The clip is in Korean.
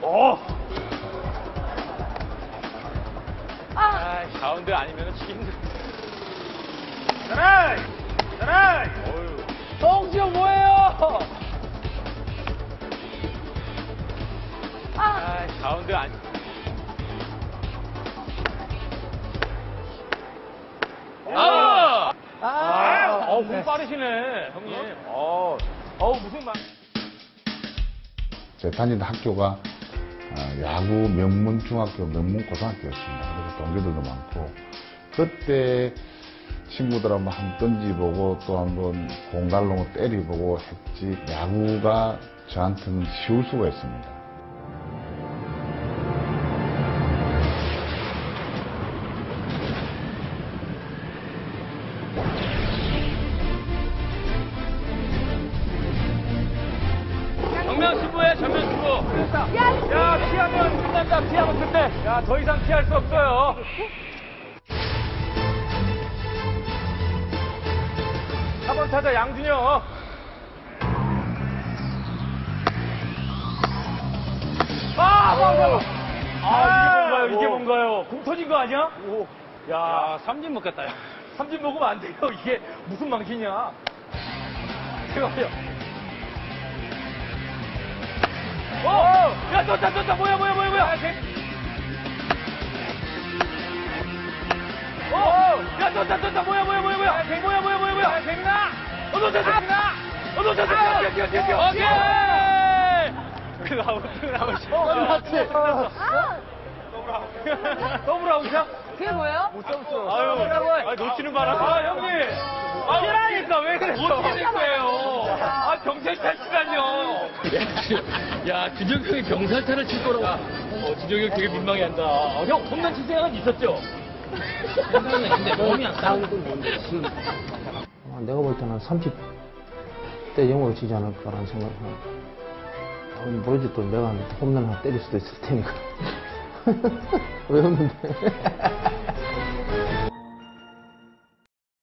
가운데 아니면 치기 힘들어. 잘해! 잘해! 성지 형 뭐예요? 가운데 아니. 공 빠르시네, 형님. 무슨 말. 제가 다니는 학교가 야구 명문 중학교, 명문 고등학교였습니다. 그래서 동기들도 많고, 그때 친구들 한번 던지보고 또 한번 공갈로 때리보고 했지, 야구가 저한테는 쉬울 수가 있습니다. 정면 승부해, 정면 승부. 야, 피하면 끝난다, 피하면 끝내. 야, 더 이상 피할 수 없어요. 4번 타자 양준혁. 이게 뭔가요? 공 터진 거 아니야? 야, 삼진 먹겠다, 야. 삼진 먹으면 안 돼요. 이게 무슨 망신이야. 잠깐만요. 야, 떴다. 뭐야. 야, 떴다. 뭐야. 재민아! 놓쳤어. 뛰어. 오케이! 끝났지. 더블 아웃이야? 그게 뭐예요? 못 잡았어. 놓치는 바람. 형님! 뛰라니까 왜 그래? 못 뛰는 거예요. 경찰차 시간요. 야, 준혁 형이 경찰차를 칠 거라고. 준혁 형 되게 민망해한다. 형, 홈런 칠 생각은 있었죠? 생각은 있는데 몸이 안 따는 건 뭔데? 내가 볼 때는 30대 0으로 치지 않을까라는 생각을 합니다. 모르지 또 내가 홈런 하나 때릴 수도 있을 테니까. 왜 없는데?